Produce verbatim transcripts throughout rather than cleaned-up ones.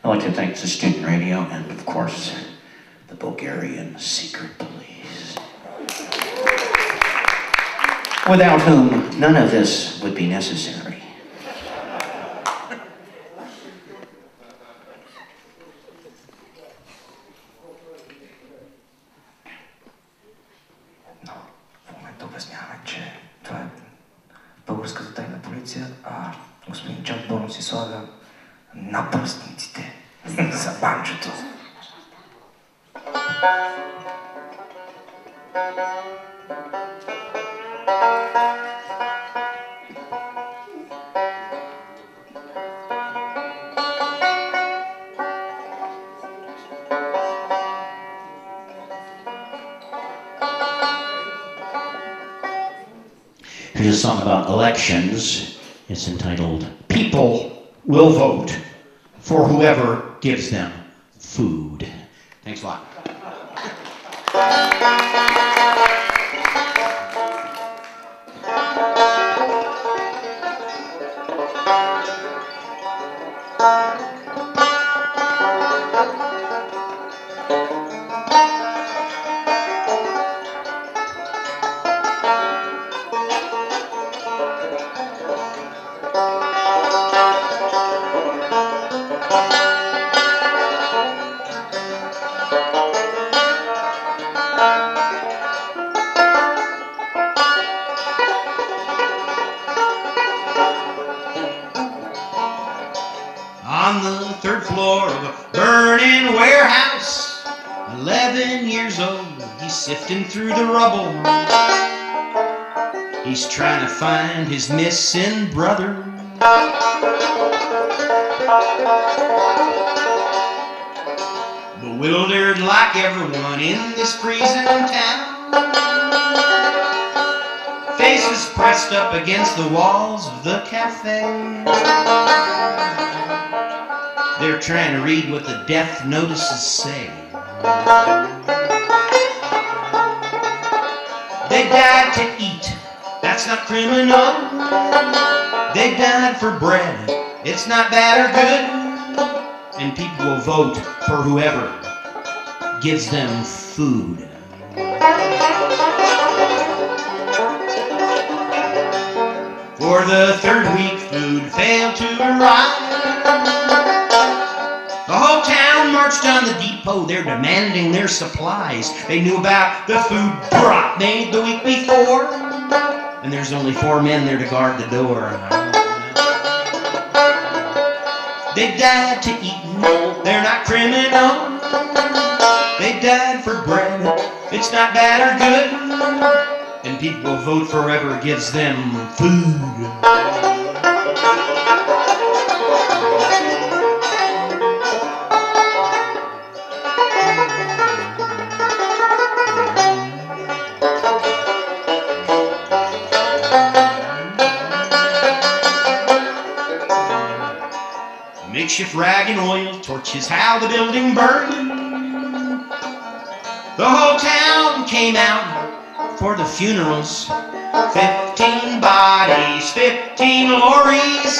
I'd like to thank the Student Radio and, of course, the Bulgarian Secret Police, without whom none of this would be necessary. Обясняваме, че това е българската тайна полиция, а господин Чак Бонус си слага напръстниците за банчото. Here's a song about elections. It's entitled, People Will Vote for Whoever Gives Them Food. Thanks a lot. On the third floor of a burning warehouse, eleven years old, he's sifting through the rubble. He's trying to find his missing brother. Bewildered like everyone in this freezing town, faces pressed up against the walls of the cafe. They're trying to read what the death notices say. They died to eat, that's not criminal. They died for bread, it's not bad or good. And people will vote for whoever gives them food. For the third week, food failed to arrive. The whole town marched down the depot, they're demanding their supplies. They knew about the food drop made the week before, and there's only four men there to guard the door. They died to eat, they're not criminal. They died for bread, it's not bad or good. And people will vote for whoever gives them food. Makeshift rag and oil torches how the building burned. The whole town came out for the funerals. Fifteen bodies, fifteen lorries.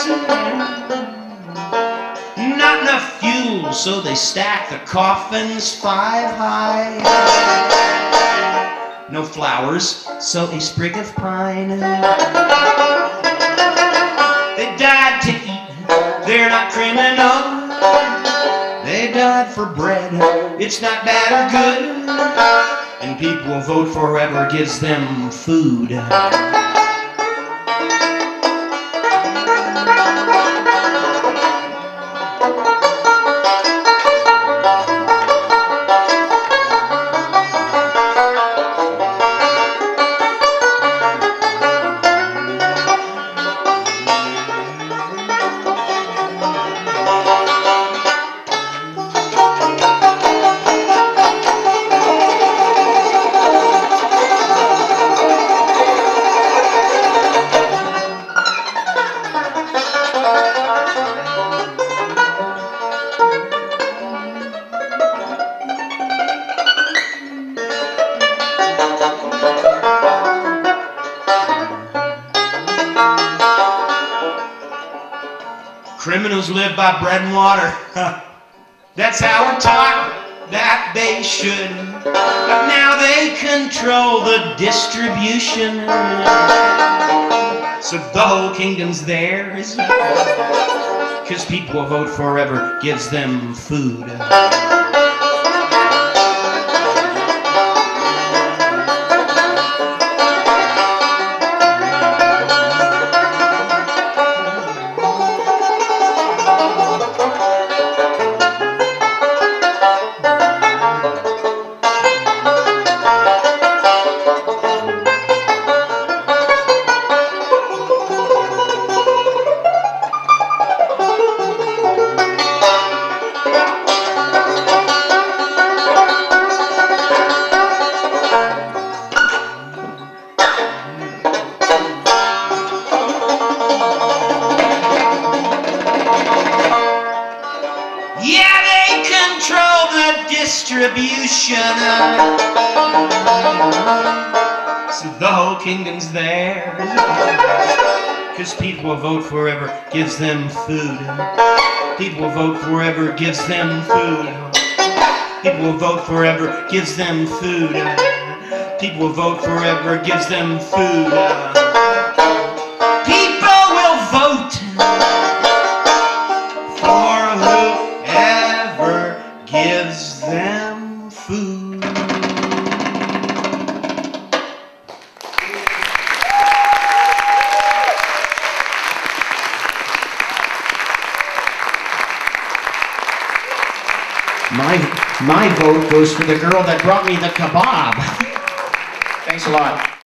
Not enough fuel, so they stacked the coffins five high. No flowers, so a sprig of pine. They died to eat, they're not criminal. They died for bread, it's not bad or good. And people will vote for whoever gives them food. Criminals live by bread and water. That's how we're taught that they should. But now they control the distribution. So the whole kingdom's theirs. Cause people will vote for whoever gives them food. Yeah, they control the distribution. So the whole kingdom's theirs. Cause people will vote for whoever gives them food. People will vote for whoever gives them food. People will vote for whoever gives them food. People will vote for whoever gives them food. People will vote for whoever gives them food. My, my vote goes for the girl that brought me the kebab. Thanks a lot.